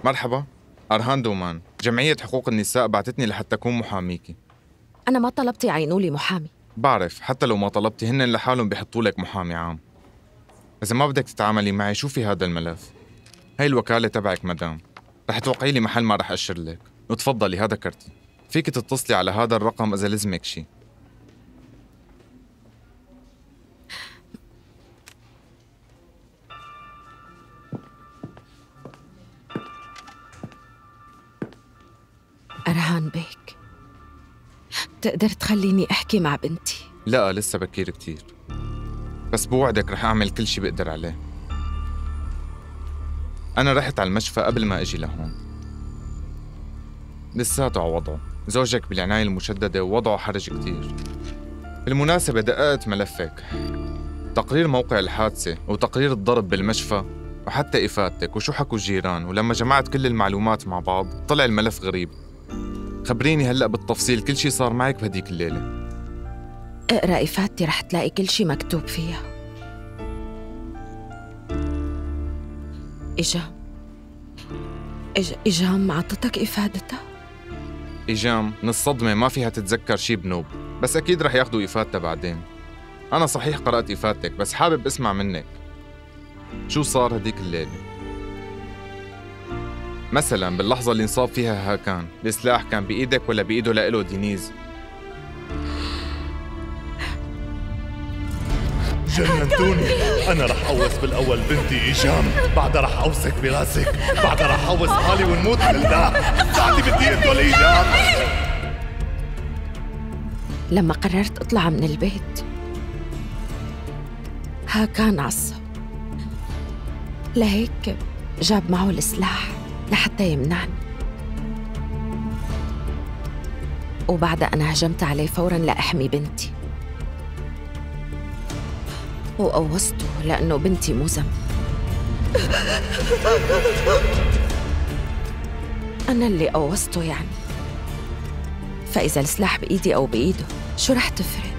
مرحبا، أرهان دومان، جمعية حقوق النساء بعتتني لحتى أكون محاميكي. أنا ما طلبت يعينوا لي محامي. بعرف، حتى لو ما طلبتي هن لحالهم بيحطوا لك محامي عام. إذا ما بدك تتعاملي معي شوفي هذا الملف. هاي الوكالة تبعك مدام، رح توقعي لي محل ما رح أشر لك، وتفضلي هذا كرتي. فيك تتصلي على هذا الرقم إذا لزمك شي. أرهان بيك، تقدر تخليني أحكي مع بنتي؟ لا لسه بكير كتير، بس بوعدك رح أعمل كل شي بقدر عليه. أنا رحت على المشفى قبل ما أجي لهون، لساته على وضعه، زوجك بالعناية المشددة ووضعه حرج كتير. بالمناسبة دققت ملفك، تقرير موقع الحادثة وتقرير الضرب بالمشفى وحتى إفادتك وشو حكوا الجيران، ولما جمعت كل المعلومات مع بعض طلع الملف غريب. خبريني هلأ بالتفصيل كل شي صار معك بهديك الليلة. اقرأ إفادتي رح تلاقي كل شي مكتوب فيها. إجام عطتك إفادتها؟ إجام من الصدمة ما فيها تتذكر شي بنوب، بس أكيد رح ياخدوا إفادتها بعدين. أنا صحيح قرأت إفادتك بس حابب أسمع منك شو صار هديك الليلة. مثلا باللحظة اللي انصاب فيها هاكان، السلاح كان بإيدك ولا بإيده لإله دينيز؟ جننتوني. أنا رح أوس بالأول بنتي إيجام، بعدها رح أوسك براسك، بعدها رح أوس حالي ونموت بالله. ساعتي بدي أقتل إيجام. لما قررت أطلع من البيت كان عصب، لهيك جاب معه السلاح لحتى يمنعني، وبعدها أنا هجمت عليه فوراً لأحمي بنتي، وقوصته لأنه بنتي مو ذنب. أنا اللي قوصته يعني، فإذا السلاح بإيدي أو بإيده شو رح تفرق؟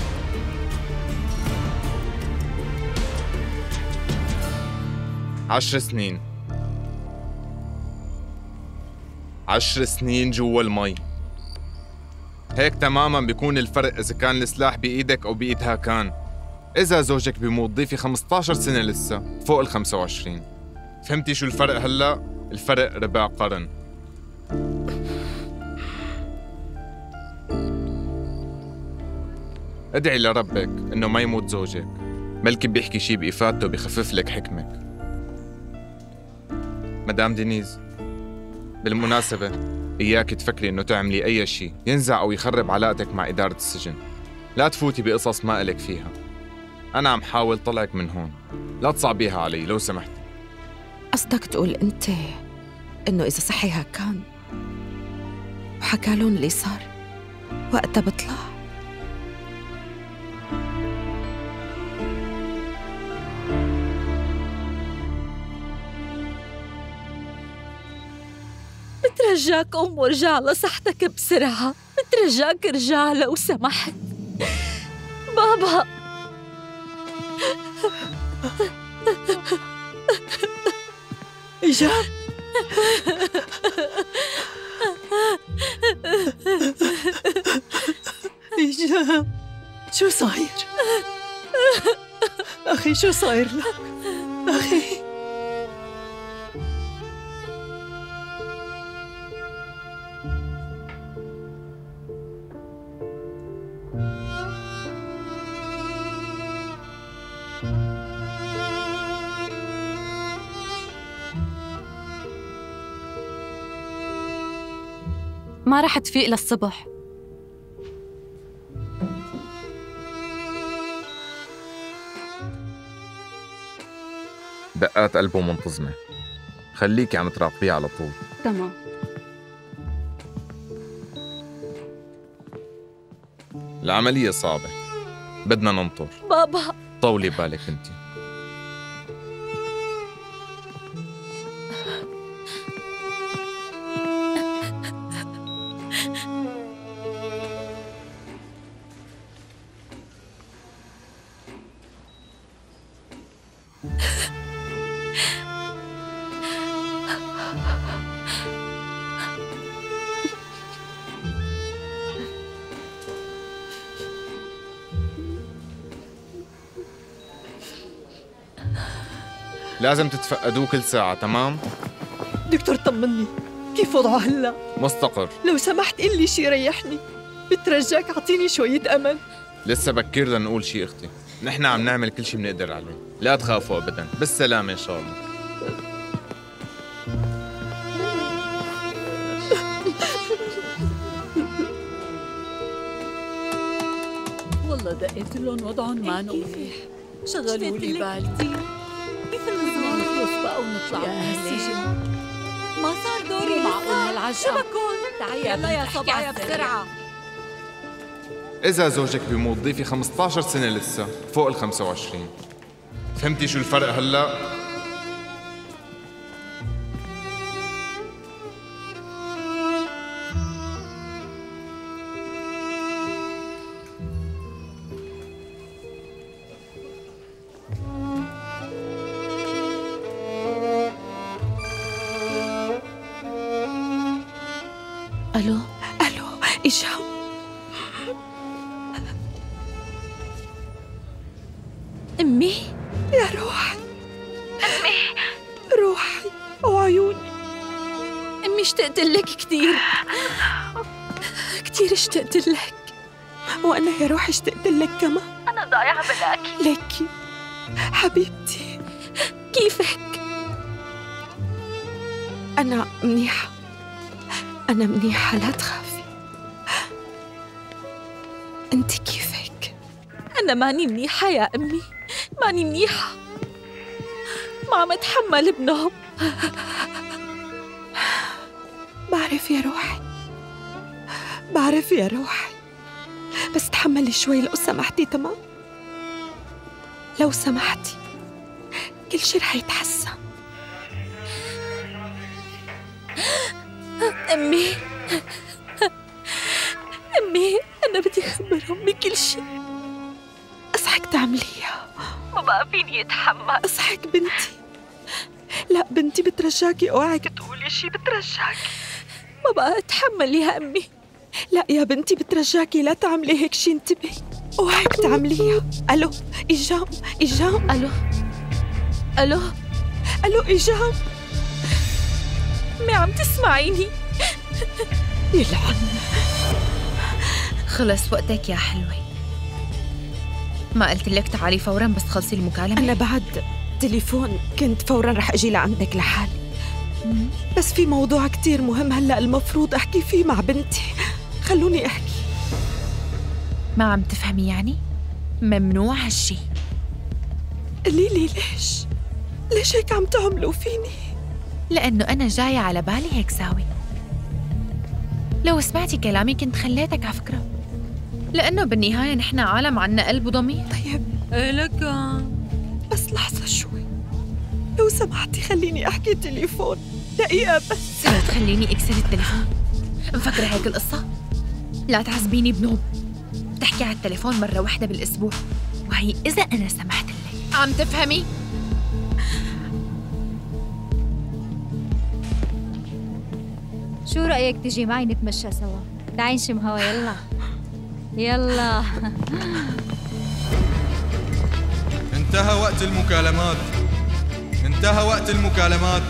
10 سنين، 10 سنين جوا المي. هيك تماماً بيكون الفرق إذا كان السلاح بإيدك أو بإيد هاكان. إذا زوجك بيموت ضيفي 15 سنة لسه فوق 25. فهمتي شو الفرق هلأ؟ الفرق ربع قرن. ادعي لربك إنه ما يموت زوجك، بلكي بيحكي شي بإفادته بيخفف لك حكمك. مدام دينيز، بالمناسبة إياك تفكري إنه تعملي أي شي ينزع أو يخرب علاقتك مع إدارة السجن. لا تفوتي بقصص ما إلك فيها. أنا عم حاول طلعك من هون، لا تصعبيها علي لو سمحتي. قصدك تقول أنت إنه إذا صحي هاكان وحكالون اللي صار وقتها بطلع؟ بترجاك قوم وارجع لصحتك بسرعة، بترجاك ارجع لو سمحت. بابا إيجام، إيجام، شو صاير؟ أخي شو صاير لك؟ أخي ما رح تفيق للصبح. دقات قلبه منتظمة، خليكي عم تراقبيه على طول. تمام. العملية صعبة، بدنا ننطر. بابا طولي بالك انتي. لازم تتفقدوه كل ساعة، تمام؟ دكتور طمني، كيف وضعه هلا؟ مستقر. لو سمحت قل لي شي يريحني، بترجاك اعطيني شوية أمل. لسه بكير لنقول شي أختي، نحن عم نعمل كل شي بنقدر عليه، لا تخافوا أبداً، بالسلامة إن شاء الله. والله دقيت لهم وضعهم معنا منيح، شغلوا لي بالي. كيف النظام نخلص بقى ونطلع من هالسجن؟ ما صار دوري معقول هالعجقة. شو بكون؟ تعي يلا يا صبايا بسرعة. إذا زوجك بيموت ضيفي 15 سنة لسه فوق ال 25. فهمتي شو الفرق هلأ؟ ألو إيشام، أمي. يا روحي، روحي وعيوني. أمي اشتقت لك كثير كثير اشتقت لك. وأنا يا روحي اشتقت لك كمان. أنا ضايعة بلاكي. ليكي حبيبتي، كيفك؟ أنا منيحة، أنا منيحة، لا تخافي. أنت كيفك؟ أنا ماني منيحة يا أمي، ماني منيحة، ما عم أتحمل بنوم. بعرف يا روحي، بعرف يا روحي، بس تحملي شوي لو سمحتي، تمام؟ لو سمحتي كل شي رح يتحسن. أمي أنا بدي أخبر أمي كل شي. أصحك تعمليها، ما بقى فيني أتحمل. أصحك بنتي. لا بنتي بترجاكي اوعك تقولي شي، بترجاكي. ما بقى أتحمل يا أمي. لا يا بنتي بترجاكي لا تعملي هيك شي، انتبهي، اوعك تعمليها. ألو إيجام، إيجام. ألو إيجام. أمي عم تسمعيني؟ يلعن. خلص وقتك يا حلوة، ما قلت لك تعالي فورا بس خلصي المكالمة؟ أنا بعد تليفون كنت فورا رح أجي لعندك لحالي، بس في موضوع كتير مهم هلأ المفروض أحكي فيه مع بنتي، خلوني أحكي. ما عم تفهمي يعني؟ ممنوع هالشي. قولي لي ليش هيك عم تعملوا فيني؟ لأنه أنا جاية على بالي هيك ساوي. لو سمعتي كلامي كنت خليتك على فكرة، لأنه بالنهاية نحن عالم عنا قلب وضمير. طيب لك بس لحظة شوي، لو سمحتي خليني أحكي تليفون دقيقة بس. لا تخليني أكسر التليفون، مفكرة هيك القصة؟ لا تعذبيني بنوب. بتحكي على التليفون مرة واحدة بالأسبوع، وهي إذا أنا سمحت لك. عم تفهمي؟ شو رأيك تجي معي نتمشى سوا؟ تعي نشم هوا. يلا انتهى وقت المكالمات.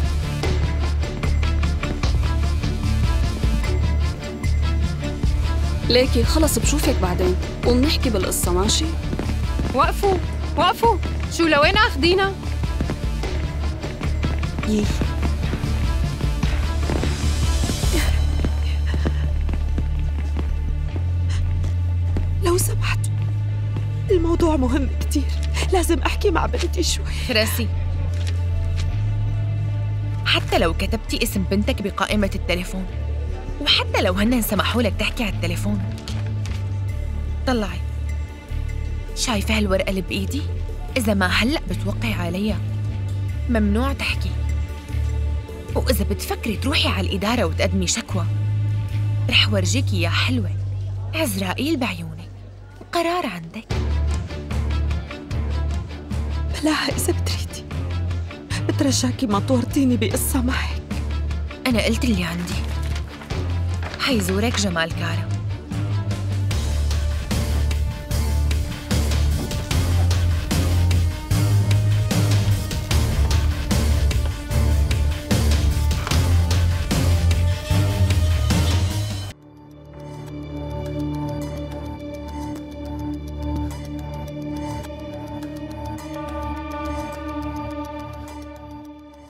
ليكي خلص بشوفك بعدين وبنحكي بالقصة، ماشي؟ وقفوا، شو لوين اخذينا؟ لو سمحتوا الموضوع مهم كتير، لازم أحكي مع بنتي شوي. فراسي، حتى لو كتبتي اسم بنتك بقائمة التليفون، وحتى لو هن سمحوا لك تحكي على التليفون، طلعي. شايفة هالورقة اللي بإيدي؟ إذا ما هلأ بتوقعي عليها ممنوع تحكي، وإذا بتفكري تروحي على الإدارة وتقدمي شكوى رح ورجيكي يا حلوة عزرائيل بعيونك، وقرار عندك. بلاها إذا بتريدي، بترجاكي ما تورطيني بقصة معك. أنا قلت اللي عندي. حيزورك جمال كارا،